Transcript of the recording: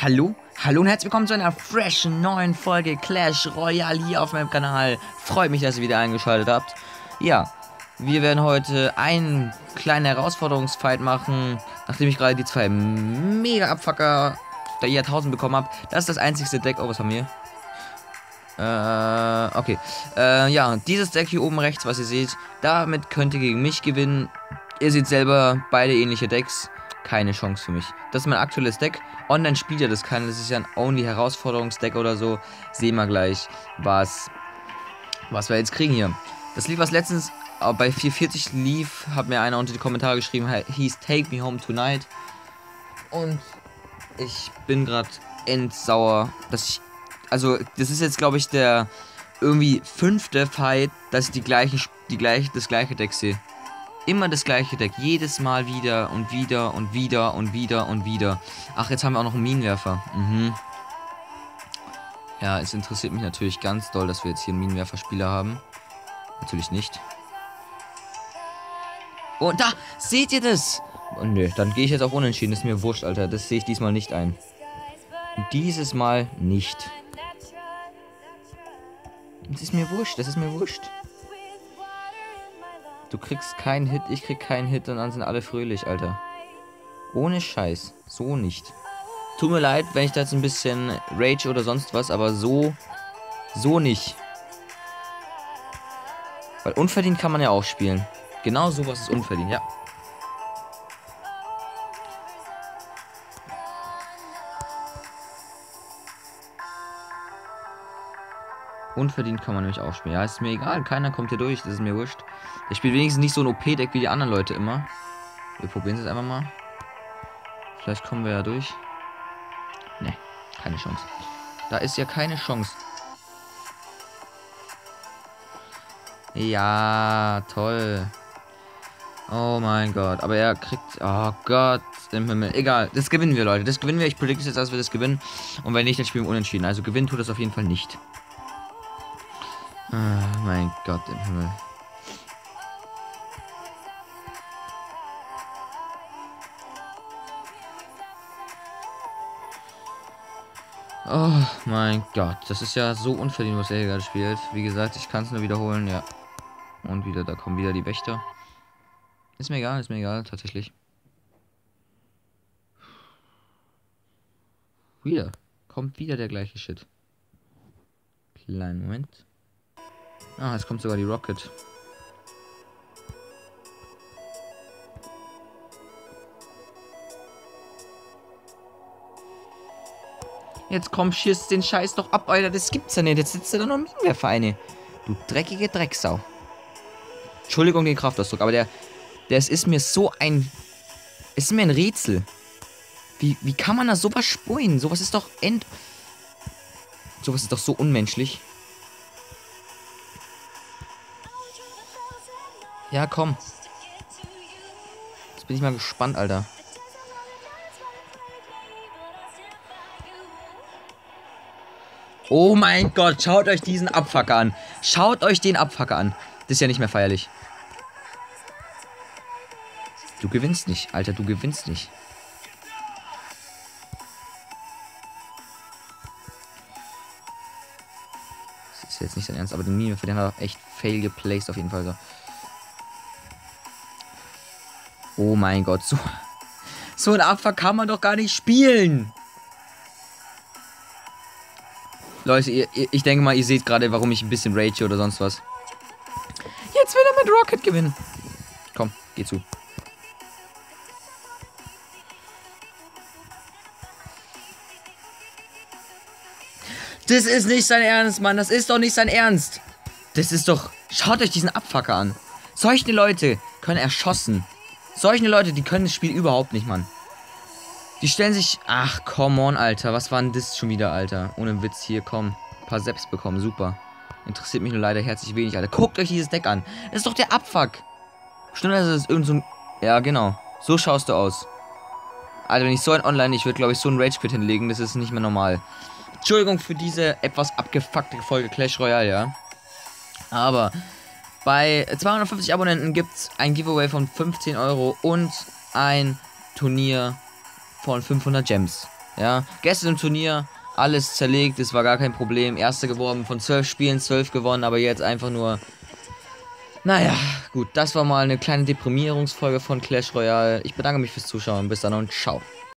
Hallo? Hallo und herzlich willkommen zu einer freshen neuen Folge Clash Royale hier auf meinem Kanal. Freut mich, dass ihr wieder eingeschaltet habt. Ja, wir werden heute einen kleinen Herausforderungsfight machen, nachdem ich gerade die zwei mega Abfucker der Jahrtausend bekommen habe. Das ist das einzigste Deck. Oh, was haben wir? Okay. Ja, dieses Deck hier oben rechts, was ihr seht, damit könnt ihr gegen mich gewinnen. Ihr seht selber, beide ähnliche Decks. Keine Chance für mich. Das ist mein aktuelles Deck. Online spielt ja das keiner. Das ist ja ein Only-Herausforderungsdeck oder so. Sehen wir gleich, was wir jetzt kriegen hier. Das Lied, was letztens bei 440 lief, hat mir einer unter die Kommentare geschrieben, hieß Take Me Home Tonight. Und ich bin gerade endsauer, dass ich... Also, das ist jetzt, glaube ich, der irgendwie 5. Fight, dass ich das gleiche Deck sehe. Immer das gleiche Deck. Jedes Mal wieder und wieder und wieder und wieder und wieder. Ach, jetzt haben wir auch noch einen Minenwerfer. Ja, es interessiert mich natürlich ganz doll, dass wir jetzt hier einen Minenwerfer-Spieler haben. Natürlich nicht. Und da! Seht ihr das? Oh, nö, dann gehe ich jetzt auf Unentschieden. Das ist mir wurscht, Alter. Das sehe ich diesmal nicht ein. Dieses Mal nicht. Das ist mir wurscht. Das ist mir wurscht. Du kriegst keinen Hit, ich krieg keinen Hit und dann sind alle fröhlich, Alter. Ohne Scheiß. So nicht. Tut mir leid, wenn ich da jetzt ein bisschen Rage oder sonst was, aber so nicht. Weil unverdient kann man ja auch spielen. Genau sowas ist unverdient, ja. Unverdient kann man nämlich auch spielen. Ja, ist mir egal. Keiner kommt hier durch. Das ist mir wurscht. Ich spiele wenigstens nicht so ein OP-Deck wie die anderen Leute immer. Wir probieren es jetzt einfach mal. Vielleicht kommen wir ja durch. Ne, keine Chance. Da ist ja keine Chance. Ja, toll. Oh mein Gott. Aber er kriegt... Oh Gott im Himmel. Egal. Das gewinnen wir, Leute. Das gewinnen wir. Ich predikte jetzt, dass wir das gewinnen. Und wenn nicht, dann spielen wir unentschieden. Also gewinnen tut das auf jeden Fall nicht. Oh mein Gott im Himmel. Oh mein Gott. Das ist ja so unverdient, was er hier gerade spielt. Wie gesagt, ich kann es nur wiederholen, ja. Und wieder, da kommen wieder die Wächter. Ist mir egal, tatsächlich. Wieder. Kommt wieder der gleiche Shit. Kleinen Moment. Ah, jetzt kommt sogar die Rocket. Jetzt komm, schieß den Scheiß doch ab, Alter. Das gibt's ja nicht. Jetzt sitzt da noch ein Minenwerfer. Du dreckige Drecksau. Entschuldigung den Kraftausdruck, aber das ist mir so ein... Es ist mir ein Rätsel. Wie kann man da sowas spulen? Sowas ist doch Sowas ist doch so unmenschlich. Ja, komm. Jetzt bin ich mal gespannt, Alter. Oh mein Gott, schaut euch diesen Abfucker an. Schaut euch den Abfucker an. Das ist ja nicht mehr feierlich. Du gewinnst nicht, Alter, du gewinnst nicht. Das ist jetzt nicht sein Ernst, aber den Minenwerfer, den hat er echt fail geplaced auf jeden Fall so. Oh mein Gott, so ein Abfuck kann man doch gar nicht spielen. Leute, ich denke mal, ihr seht gerade, warum ich ein bisschen rage oder sonst was. Jetzt will er mit Rocket gewinnen. Komm, geh zu. Das ist nicht sein Ernst, Mann. Das ist doch nicht sein Ernst. Das ist doch... Schaut euch diesen Abfucker an. Solche Leute können erschossen. Solche Leute, die können das Spiel überhaupt nicht, Mann. Die stellen sich... Ach, come on, Alter. Was war denn das schon wieder, Alter? Ohne Witz, hier, komm. Ein paar Seps bekommen, super. Interessiert mich nur leider herzlich wenig, Alter. Guckt euch dieses Deck an. Das ist doch der Abfuck. Stimmt, das ist irgend so ein... Ja, genau. So schaust du aus. Alter, wenn ich so ein Online... Ich würde, glaube ich, so ein Rage-Quit hinlegen. Das ist nicht mehr normal. Entschuldigung für diese etwas abgefuckte Folge Clash Royale, ja. Aber bei 250 Abonnenten gibt es ein Giveaway von 15 € und ein Turnier von 500 Gems. Ja, gestern im Turnier alles zerlegt, es war gar kein Problem. Erster geworden von 12 Spielen, 12 gewonnen, aber jetzt einfach nur. Naja, gut, das war mal eine kleine Deprimierungsfolge von Clash Royale. Ich bedanke mich fürs Zuschauen. Bis dann und ciao.